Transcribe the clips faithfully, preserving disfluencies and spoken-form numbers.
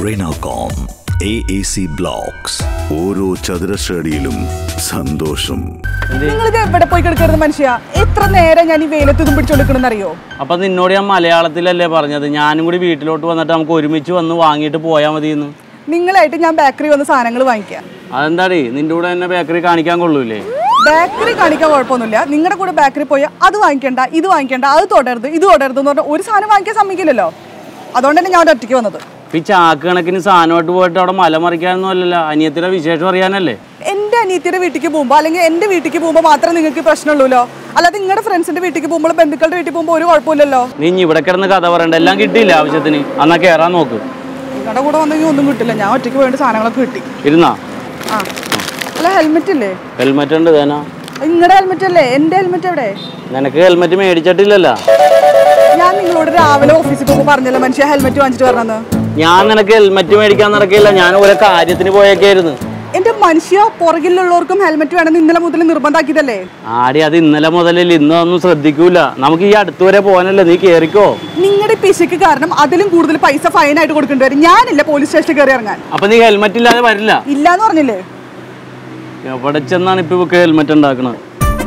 Renacom A A C Blocks. ഓരോ ചതുരശ്രടിയിലും സന്തോഷം. നിങ്ങൾക്ക് എവിടെ പോയി കിടക്കരുത് മനുഷ്യ? എത്ര നേരം ഞാൻ ഈ വെയിലത്ത് പിടിച്ചോണ്ടിരിക്കണെന്നറിയോ? അപ്പൊ നിന്നോട് ഞാൻ മലയാളത്തിലല്ലേ പറഞ്ഞത്? ഞാനും കൂടി വീട്ടിലോട്ട് വന്നിട്ട് നമുക്ക് ഒരുമിച്ച് വന്ന് വാങ്ങിയിട്ട് പോയാൽ മതിയെന്ന്. നിങ്ങളായിട്ട് ഞാൻ ബേക്കറി വന്ന് സാധനങ്ങൾ വാങ്ങിക്കാം. അതെന്താടി നിന്റെ കൂടെ തന്നെ ബേക്കറി കാണിക്കാൻ കൊള്ളൂലേ? ബേക്കറി കാണിക്കാൻ കുഴപ്പമൊന്നുമില്ല. നിങ്ങളുടെ കൂടെ ബേക്കറി പോയി അത് വാങ്ങിക്കണ്ട, ഇത് വാങ്ങിക്കണ്ട, അത് തൊടരുത്, ഇത് തൊടരുത് എന്ന് പറഞ്ഞാൽ ഒരു സാധനം വാങ്ങിക്കാൻ സമ്മതിക്കില്ലല്ലോ. അതുകൊണ്ട് തന്നെ ഞാൻ അവിടെ ഒറ്റയ്ക്ക് വന്നത്. ഈ ചാക്ക് കണക്കിന് സാധനമായിട്ട് പോയിട്ട് അവിടെ മല മറിക്കാനൊന്നും അല്ലല്ലോ, അനിയത്തിയുടെ വിശേഷം അറിയാനല്ലേ. എന്റെ അനിയത്തിയുടെ വീട്ടിലേക്ക് പോകുമ്പോൾ അല്ലെങ്കിൽ എന്റെ വീട്ടിലേക്ക് പോകുമ്പോൾ മാത്രമേ നിങ്ങൾക്ക് പ്രശ്നമുള്ളൂല്ലോ. അല്ലാതെ നിങ്ങളുടെ ഫ്രണ്ട്സിന്റെ വീട്ടിലേക്ക് പോകുമ്പോൾ ബന്ധുക്കളുടെ വീട്ടിൽ പോകുമ്പോൾ ഒരു കുഴപ്പമില്ലല്ലോ. നീ ഇവിടെ കിടന്ന് കഥ പറയണ്ട, എല്ലാം കിട്ടിയില്ല ആവശ്യത്തിന്. എന്നാ കയറാൻ നോക്ക്. നിങ്ങളുടെ കൂടെ വന്നെങ്കിൽ ഒന്നും കിട്ടില്ല. ഞാൻ ഒറ്റയ്ക്ക് വേണ്ട സാധനങ്ങളൊക്കെ കിട്ടി. ഇരുന്നാ? ആ അല്ല, ഹെൽമെറ്റ് ഇല്ലേ? ഹെൽമെറ്റ് ഉണ്ട്. തേനാ നിങ്ങളുടെ ഹെൽമെറ്റ് അല്ലേ? എന്റെ ഹെൽമെറ്റ് എവിടെ? നിനക്ക് ഹെൽമെറ്റ് മേടിച്ചിട്ടില്ലല്ലോ. ഞാൻ നിങ്ങളോട് രാവിലെ ഓഫീസിൽ പോകുമ്പോൾ പറഞ്ഞല്ലോ മനുഷ്യ ഹെൽമെറ്റ് വാങ്ങിച്ചിട്ട് വരണമെന്ന്. ഞാൻ നിനക്ക് ഹെൽമെറ്റ് മേടിക്കാൻ നടക്കില്ല, ഞാൻ ഓരോ കാര്യത്തിന് പോയേക്കായിരുന്നു. എന്റെ മനുഷ്യ, പുറകിലുള്ളവർക്കും ഹെൽമെറ്റ് വേണമെന്ന് ഇന്നലെ മുതൽ നിർബന്ധാക്കിയതല്ലേ? ആടി അത് ഇന്നലെ മുതലല്ലേ, ഇന്നൊന്നും ശ്രദ്ധിക്കൂല. നമുക്ക് ഈ അടുത്ത് വരെ പോകാനല്ലേ, നീ കേറിക്കോ. നിങ്ങളുടെ പിശയ്ക്ക് കാരണം അതിലും കൂടുതൽ പൈസ ഫൈൻ ആയിട്ട് കൊടുക്കേണ്ടി വരും. ഞാനില്ല പോലീസ് സ്റ്റേഷനിൽ കയറി ഇറങ്ങാൻ. അപ്പൊ നീ ഹെൽമെറ്റ് ഇല്ലാതെ വരില്ല? ഇല്ലാന്ന് പറഞ്ഞില്ലേ? എവിടെ ചെന്നാണ് ഇപ്പൊ ഇവക്ക് ഹെൽമെറ്റ് ഉണ്ടാക്കണത്?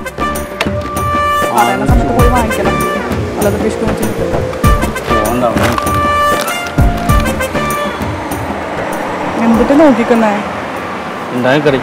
സമയത്ത് പോയി വാങ്ങിക്കണം. അല്ലാതെ പിശുക്ക് വെച്ചിട്ടില്ല. എന്തിട്ട് നോക്കിക്കുന്നേ? ഉണ്ടായി കറി.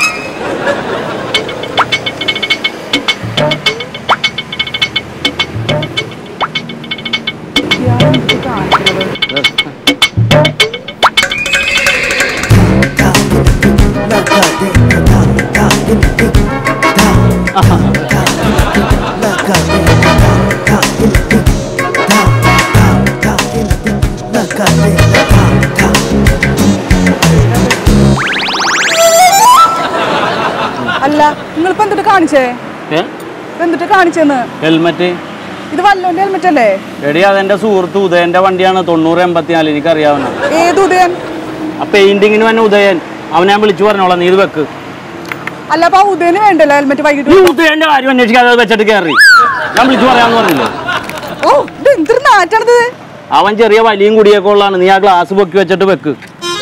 അല്ല, നിങ്ങളിപ്പോ എന്തിട്ട് കാണിച്ചേ? എന്തിട്ട് കാണിച്ചെന്ന്? ഹെൽമെറ്റ്. ഇത് വല്ലോന്റെ ഹെൽമെറ്റ് അല്ലേ? എടി അതെന്റെ സുഹൃത്ത് ഉദയന്റെ വണ്ടിയാണ്, തൊണ്ണൂറ് എൺപത്തിനാല്. എനിക്കറിയാവുന്ന. ഏത് ഉദയൻ? ആ പെയിന്റിങ്ങിന് തന്നെ ഉദയൻ. അവനെ ഞാൻ വിളിച്ചു പറഞ്ഞോളാം, നീ ഇത് വെക്ക്. അല്ല, അപ്പൊ ഉദയന് വേണ്ടല്ലോ ഹെൽമെറ്റ്? വൈകിട്ട് ഉദയന്റെ കാര്യം അന്വേഷിക്കാതെ വെച്ചിട്ട് കയറി. ഞാൻ വിളിച്ചു പറയാന്ന് പറഞ്ഞില്ലേ? ഓ, ഇത് എന്തൊരു നാറ്റാണിത്. അവൻ ചെറിയ വലിയും കുടിയൊക്കെ ഉള്ളതാണ്. നീ ആ ഗ്ലാസ് പൊക്കി വെച്ചിട്ട് വെക്ക്.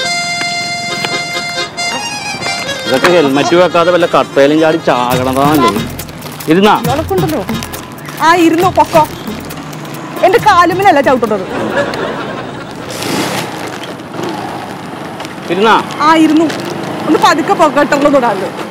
ഇതൊക്കെ ഹെൽമെറ്റ് വെക്കാതെ വല്ല കട്ടയിലും ചാടി ചാകണതാണല്ലേ. ഇരുന്നാ? ഉണ്ടല്ലോ. ആ ഇരുന്നു, പൊക്കോ. എന്റെ കാലുമിനല്ല ചവിട്ടുന്നത്. ഇരുന്നാ? ആ ഇരുന്നു. ഒന്ന് പതുക്കെ പൊക്കട്ടുള്ളൂ തൊടാല്ലോ.